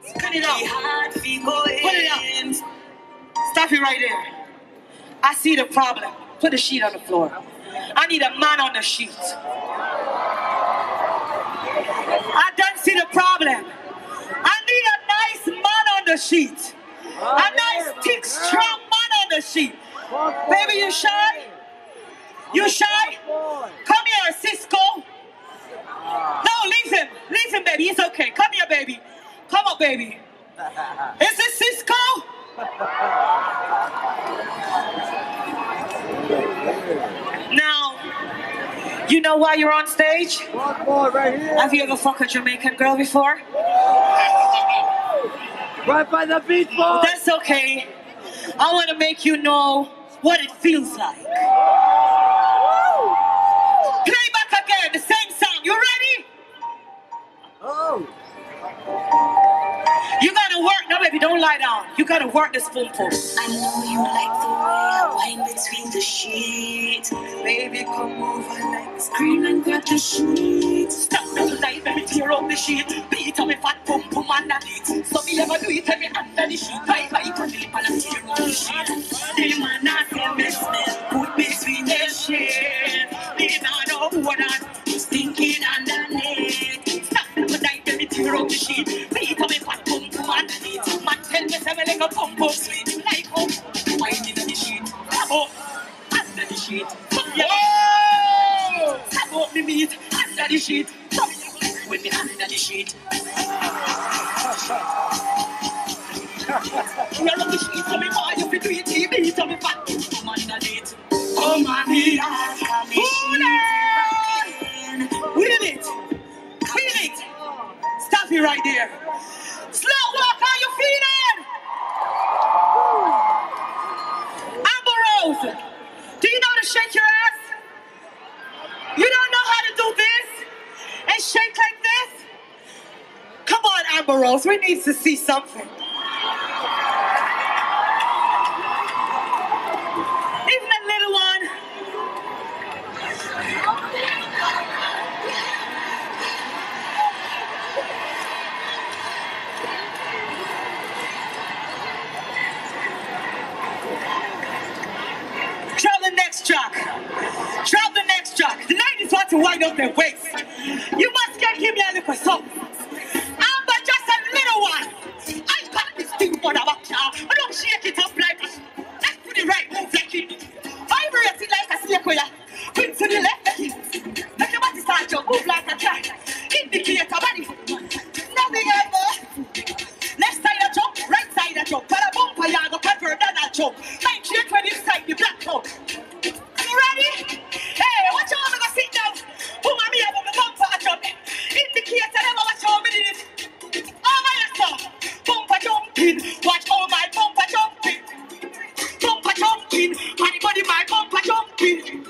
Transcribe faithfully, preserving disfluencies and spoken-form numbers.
Put it out. Put it out. Stop it right there. I see the problem. Put the sheet on the floor. I need a man on the sheet. I don't see the problem. I need a nice man on the sheet. A nice, thick, strong man on the sheet. Baby, you shy? You shy? Come here, Cisco. No, leave him. Leave him, baby. It's okay. Come here, baby. Come on, baby. Is this Cisco? Now, you know why you're on stage? Right here. Have you ever fucked a Jamaican girl before? Right by the beach, boy. That's okay. I want to make you know what it feels like. Play back again, the same song. You ready? Oh. You gotta work. No, baby, don't lie down. You gotta work this spoon post. I know you like the way I wind between the sheets. Baby, come over like Scream and grab the sheets. stop the night, baby, tear up the sheet. Beat on me fat pum pum underneath. So me never do it every under the sheet. Right, right, come in and tear up the sheet. They man not say me smell. Put between the sheet. They not know what I'm stinking underneath. Stop the night, baby, tear up the sheet. Beat on me fat pum pum underneath. Man tell me say me like a pum pum sweet. Like oh, wine in the sheet. Oh, under the sheet. Oh, tap up me meat under the sheet. With me under the sheet. You love the sheet, so me boy, you fit to eat T V, so me fat. Come underneath. Oh, mommy, pull it. Wheel it. Wheel it. Stop it right there. Slow walk, how you feeling? Amber Rose, do you know how to shake your ass? You don't know how to do this and shake like this? Come on, Amber Rose, we need to see something. Even a little one. Drop the next track. Drop the next track. The ladies want to wind up their waist. You must get him a little song. Amber, just a little one. I got this thing for the back now. I don't shake it up like a... Let's do the right move like it. Vibrate it like a snake. Quick to the left like it. Make your body start to move like a track. Indicate a body. Nothing ever. Left side a jump, right side a jump. Para bumper, you go convert that a jump. Make sure when you side the black hole. You ready? Hey, watch out, I'm gonna sit down. Who am I about to bumper a jump? Indicate I never watch how many minutes. Oh my God, bumper jumping. Watch all my bumper jumping. Bumper jumping. Anybody my bumper jumping.